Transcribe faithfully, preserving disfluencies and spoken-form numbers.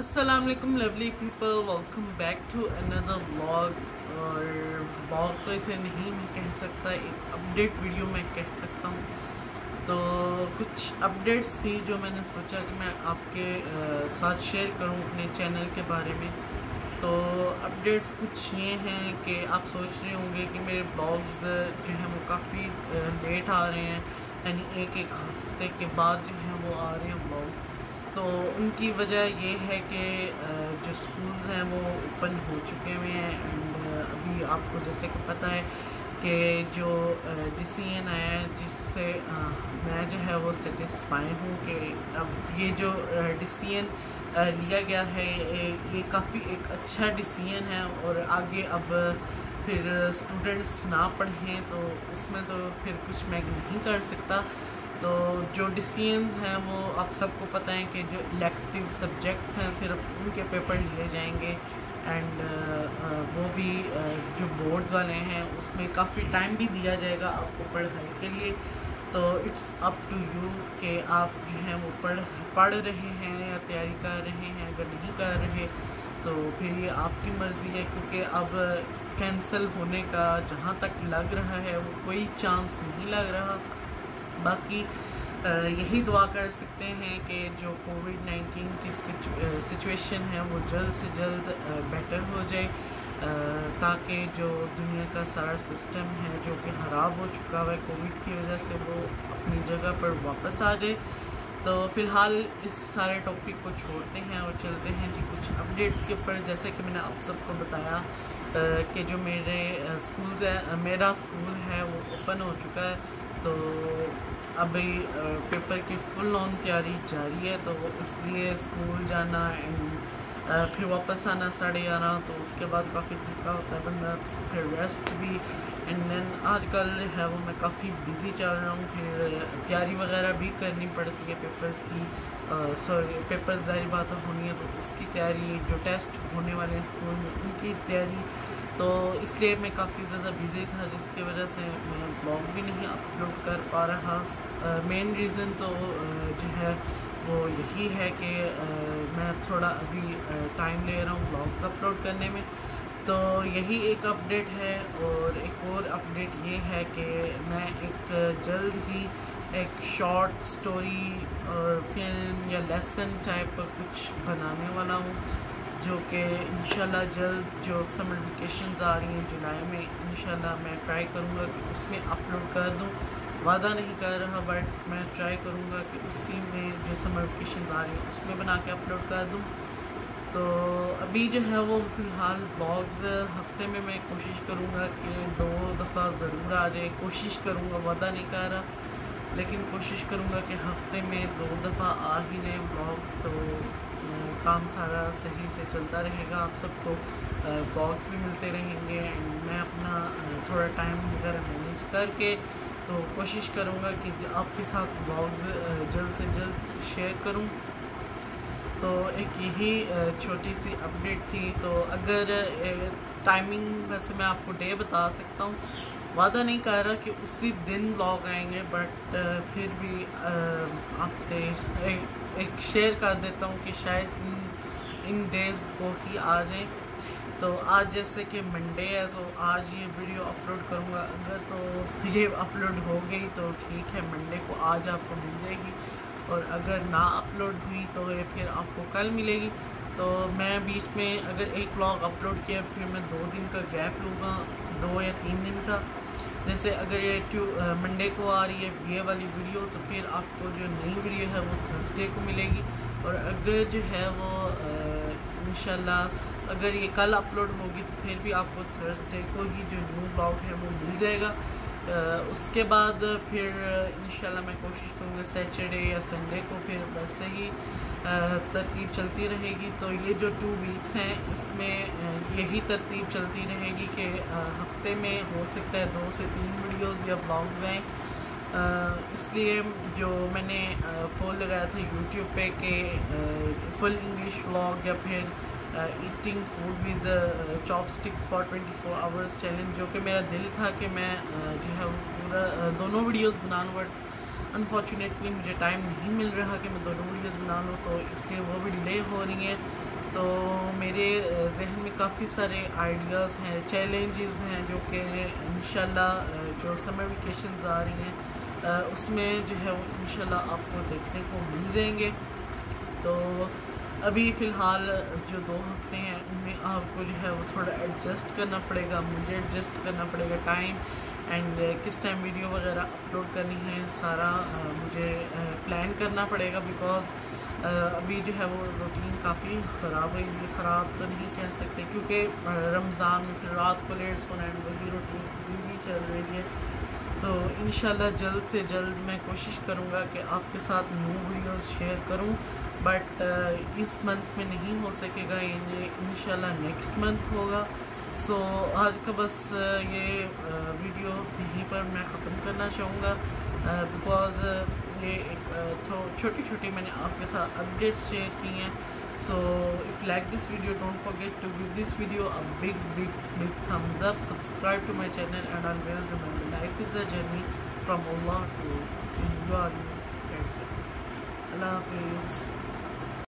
अस्सलाम वालेकुम lovely people, welcome back to another vlog. और व्लॉग तो इसे नहीं मैं कह सकता, एक अपडेट वीडियो मैं कह सकता हूँ। तो कुछ अपडेट्स थी जो मैंने सोचा कि मैं आपके साथ शेयर करूँ अपने चैनल के बारे में। तो अपडेट्स कुछ ये हैं कि आप सोच रहे होंगे कि मेरे ब्लॉग्स जो हैं वो काफ़ी लेट आ रहे हैं, यानी एक एक हफ्ते के बाद जो हैं वो आ रहे हैं ब्लॉग्स। तो उनकी वजह ये है कि जो स्कूल्स हैं वो ओपन हो चुके हुए हैं। एंड अभी आपको जैसे कि पता है कि जो डिसीजन आया है जिससे मैं जो है वो सेटिस्फाई हूँ कि अब ये जो डिसीजन लिया गया है ये काफ़ी एक अच्छा डिसीजन है। और आगे अब फिर स्टूडेंट्स ना पढ़ें तो उसमें तो फिर कुछ मैं नहीं कर सकता। तो जो डिसीजंस हैं वो आप सबको पता है कि जो इलेक्टिव सब्जेक्ट्स हैं सिर्फ उनके पेपर लिए जाएंगे। एंड वो भी जो बोर्ड्स वाले हैं उसमें काफ़ी टाइम भी दिया जाएगा आपको पढ़ाई के लिए। तो इट्स अप टू यू कि आप जो हैं वो पढ़ पढ़ रहे हैं या तैयारी कर रहे हैं। अगर नहीं कर रहे तो फिर ये आपकी मर्ज़ी है, क्योंकि अब कैंसिल होने का जहाँ तक लग रहा है वो कोई चांस नहीं लग रहा। बाकी यही दुआ कर सकते हैं कि जो कोविड नाइन्टीन की सिचुएशन है वो जल्द से जल्द बेटर हो जाए, ताकि जो दुनिया का सारा सिस्टम है जो कि ख़राब हो चुका है कोविड की वजह से वो अपनी जगह पर वापस आ जाए। तो फ़िलहाल इस सारे टॉपिक को छोड़ते हैं और चलते हैं जी कुछ अपडेट्स के ऊपर। जैसे कि मैंने आप सबको बताया कि जो मेरे स्कूल्स है, मेरा स्कूल है वो ओपन हो चुका है। तो अभी पेपर की फुल ऑन तैयारी जारी है, तो इसलिए स्कूल जाना एंड फिर वापस आना साढ़े ग्यारह, तो उसके बाद काफ़ी थका होता है बंदा, फिर रेस्ट भी। एंड देन आजकल है वो मैं काफ़ी बिज़ी चल रहा हूँ, फिर तैयारी वगैरह भी करनी पड़ती है पेपर्स की। सॉरी पेपर्स ज़ाहिर बात होनी है तो उसकी तैयारी, जो टेस्ट होने वाले हैं स्कूल में उनकी तैयारी। तो इसलिए मैं काफ़ी ज़्यादा बिज़ी था, जिसकी वजह से मैं ब्लॉग भी नहीं अपलोड कर पा रहा। मेन रीज़न तो जो है वो यही है कि मैं थोड़ा अभी टाइम ले रहा हूँ ब्लॉग्स अपलोड करने में। तो यही एक अपडेट है। और एक और अपडेट ये है कि मैं एक जल्द ही एक शॉर्ट स्टोरी और फिल्म या लेसन टाइप का कुछ बनाने वाला हूँ, जो कि इंशाल्लाह जल्द जो समर वेकेशंस आ रही हैं जुलाई में, इंशाल्लाह मैं ट्राई करूँगा कि उसमें अपलोड कर दूँ। वादा नहीं कर रहा बट मैं ट्राई करूँगा कि उसी में जो समर वेकेशंस आ रही हैं उसमें बना के अपलोड कर दूँ। तो अभी जो है वो फ़िलहाल व्लॉग्स हफ्ते में मैं कोशिश करूँगा कि दो दफ़ा ज़रूर आ जाए। कोशिश करूँगा, वादा नहीं कर रहा, लेकिन कोशिश करूँगा कि हफ्ते में दो दफ़ा आ ही रहे व्लॉग्स। तो काम सारा सही से चलता रहेगा, आप सबको व्लॉग्स भी मिलते रहेंगे। एंड मैं अपना थोड़ा टाइम वगैरह मैनेज करके तो कोशिश करूँगा कि आपके साथ व्लॉग्स जल्द से जल्द शेयर करूँ। तो एक यही छोटी सी अपडेट थी। तो अगर टाइमिंग वैसे मैं आपको डे बता सकता हूँ, वादा नहीं कर रहा कि उसी दिन व्लॉग आएंगे, बट फिर भी आपसे एक, एक शेयर कर देता हूँ कि शायद इन इन डेज़ को ही आ जाए। तो आज जैसे कि मंडे है तो आज ये वीडियो अपलोड करूँगा। अगर तो ये अपलोड हो गई तो ठीक है, मंडे को आज आपको मिल जाएगी। और अगर ना अपलोड हुई तो ये फिर आपको कल मिलेगी। तो मैं बीच में अगर एक व्लॉग अपलोड किया फिर मैं दो दिन का गैप लूँगा, दो या तीन दिन का। जैसे अगर ये ट्यू मंडे को आ रही है ये वाली वीडियो तो फिर आपको जो नई वीडियो है वो थर्सडे को मिलेगी। और अगर जो है वो इंशाल्लाह अगर ये कल अपलोड होगी तो फिर भी आपको थर्सडे को ही जो न्यू व्लॉग है वो मिल जाएगा। Uh, उसके बाद फिर इंशाल्लाह मैं कोशिश करूँगा सैटरडे या संडे को, फिर वैसे ही uh, तरतीब चलती रहेगी। तो ये जो टू वीक्स हैं इसमें uh, यही तरतीब चलती रहेगी कि uh, हफ्ते में हो सकता है दो से तीन वीडियोस या व्लॉग्स हैं। uh, इसलिए जो मैंने पोल uh, लगाया था यूट्यूब पे कि फुल इंग्लिश व्लॉग या फिर eating food with chopsticks for twenty four hours challenge, जो कि मेरा दिल था कि मैं uh, जो है पूरा uh, दोनों वीडियोस बना लूँ, बट अनफॉर्चुनेटली मुझे टाइम नहीं मिल रहा कि मैं दोनों वीडियोस बना लूँ, तो इसलिए वो भी डिले हो रही हैं। تو میرے ذہن میں کافی سارے آئیڈیاز ہیں، چیلنجز ہیں جو کہ انشاءاللہ جو سمر ویکیشنز آ رہی ہیں اس میں جو ہے وہ انشاءاللہ آپ کو دیکھنے کو مل جائیں گے. تو ابھی فی الحال جو دو ہفتے ہیں ان میں آپ کو جو ہے وہ تھوڑا ایڈجسٹ کرنا پڑے گا، مجھے ایڈجسٹ کرنا پڑے گا ٹائم اینڈ کس ٹائم ویڈیو وغیرہ اپلوڈ کرنی ہے، سارا مجھے پلان کرنا پڑے گا. بیکاز ابھی جو ہے وہ روٹین کافی خراب ہوئی ہوئی، خراب تو نہیں کہہ سکتے کیونکہ رمضان میں پھر رات کو لیٹ سونا ہے، وہی روٹین ابھی بھی چل رہی ہے. تو انشاءاللہ جلد سے جلد میں کوشش کروں گا کہ آپ کے ساتھ نیو ویڈیوز شیئر کروں، بٹ اس منتھ میں نہیں ہو سکے گا، یہ انشاءاللہ نیکسٹ منتھ ہوگا. سو آج کا بس یہ ویڈیو یہیں پر میں ختم کرنا چاہوں گا، بیکاز یہ ایک چھوٹی چھوٹی میں نے آپ کے ساتھ اپڈیٹس شیئر کی ہیں. So if like this video don't forget to give this video a big big big thumbs up, subscribe to my channel and always remember life is a journey from Allah to you. That's it. Allah Hafiz.